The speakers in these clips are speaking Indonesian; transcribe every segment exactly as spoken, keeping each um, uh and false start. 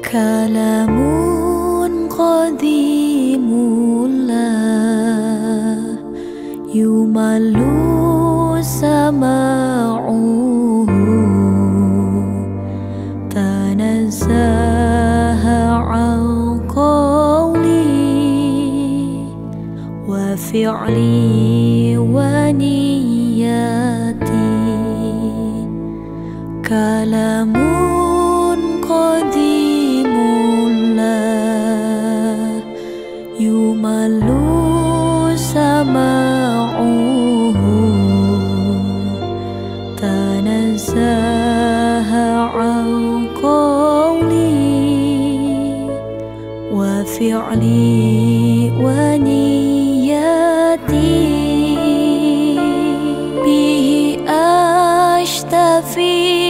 Kalamun qadimul la yumallu sama'uhu tanazzaha an qawli wa fi'li wa niyati. Kalamun qadimul la yumallu sama'uhu tanazzaha an qawli wa fi'li wa niyati. Bihi ashtafi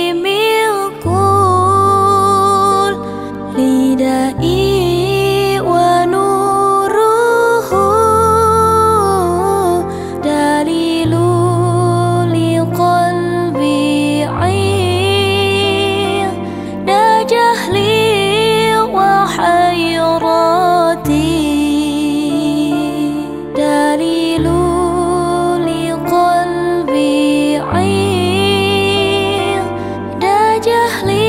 lidai wa nuruhu dalilu liqalbi ain da jahli wa hayrati. Dalilu liqalbi ain da jahli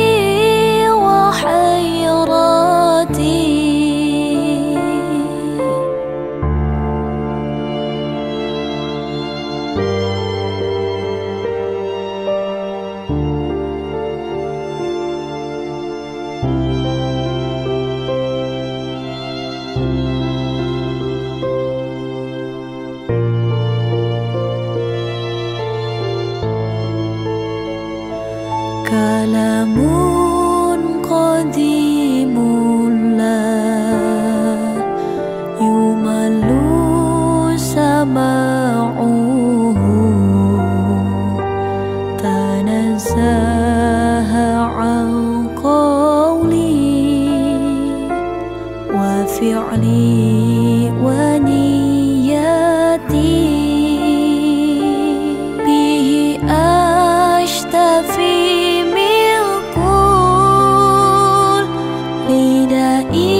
Kalamun qadimul la yumallu sama'uhu tanazzaha an qawli wa fi'li wa niyati. Bihi ashtafi lidai